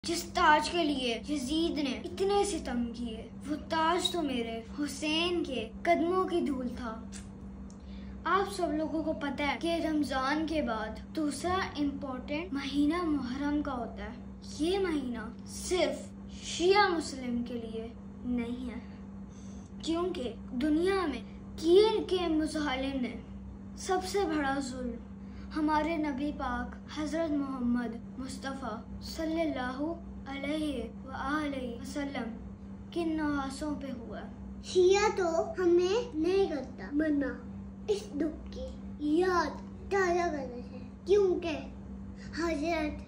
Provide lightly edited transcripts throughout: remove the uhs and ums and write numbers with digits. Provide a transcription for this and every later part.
जिस ताज के लिए यजीद ने इतने सितम किए, वो ताज तो मेरे हुसैन के कदमों की धूल था। आप सब लोगों को पता है कि रमजान के बाद दूसरा इम्पोर्टेंट महीना मुहर्रम का होता है। ये महीना सिर्फ शिया मुस्लिम के लिए नहीं है, क्योंकि दुनिया में किए के मुजालिम ने सबसे बड़ा जुल्म हमारे नबी पाक हजरत मोहम्मद मुस्तफ़ा सल्लल्लाहु अलैहि वसल्लम के नवासों पे हुआ। शिया तो हमें नहीं करता, मना इस दुख की याद ताज़ा करना है, क्योंकि हजरत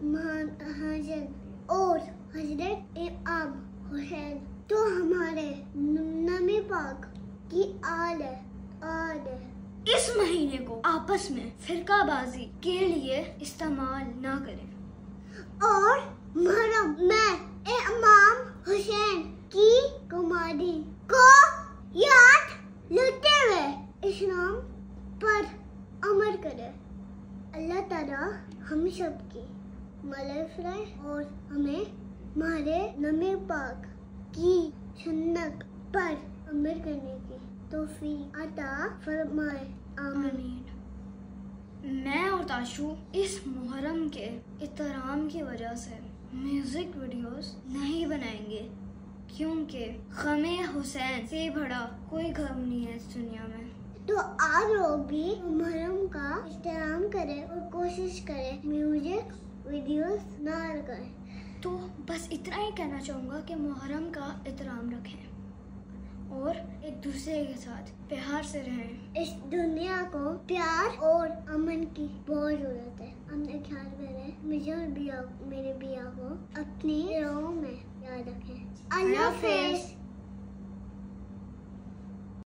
और हजरत इमाम हुसैन तो हमारे नबी पाक की आल है। इस महीने को आपस में फिरकाबाजी के लिए इस्तेमाल ना करें और मुहर्रम में इमाम हुसैन की कुमारी को याद लेते हुए इस्लाम पर अमल करें। अल्लाह ताला हम सब की मदद फरमाए और हमें हमारे नबी पाक की सुन्नत पर अमल करने की तौफीक अता फरमाए, आमीन। मैं और ताशु इस मुहर्रम के एहतराम की वजह से म्यूजिक वीडियोस नहीं बनाएंगे, क्योंकि गमे हुसैन से बड़ा कोई गम नहीं है इस दुनिया में। तो आप लोग भी मुहर्रम का एहतराम करें और कोशिश करें म्यूजिक वीडियोस ना लगाएं। तो बस इतना ही कहना चाहूँगा कि मुहर्रम का एहतराम रखें और एक दूसरे के साथ प्यार से रहें। इस दुनिया को प्यार और अमन की बहुत जरूरत है। अपने ख्याल में रहें, मेरे बिया को अपनी राहों में याद रखें। अल्लाह हाफ़िज़।